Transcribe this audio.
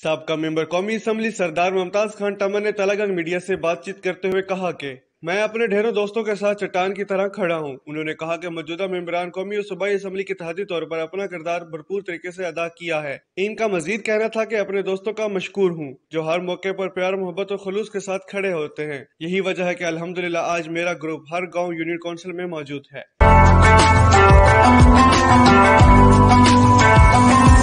साबका मेंबर कौमी असम्बली सरदार मुमताज खान टमन ने तलागंग मीडिया से बातचीत करते हुए कहा कि मैं अपने ढेरों दोस्तों के साथ चट्टान की तरह खड़ा हूं। उन्होंने कहा कि मौजूदा मेंबरान कौमी और सूबाई असम्बली के इत्तेहादी तौर पर अपना किरदार भरपूर तरीके से अदा किया है। इनका मजीद कहना था कि अपने दोस्तों का मशकूर हूं जो हर मौके पर प्यार मोहब्बत और खुलूस के साथ खड़े होते हैं। यही वजह है कि अल्हम्दुलिल्लाह आज मेरा ग्रुप हर गाँव यूनियन काउंसिल में मौजूद है।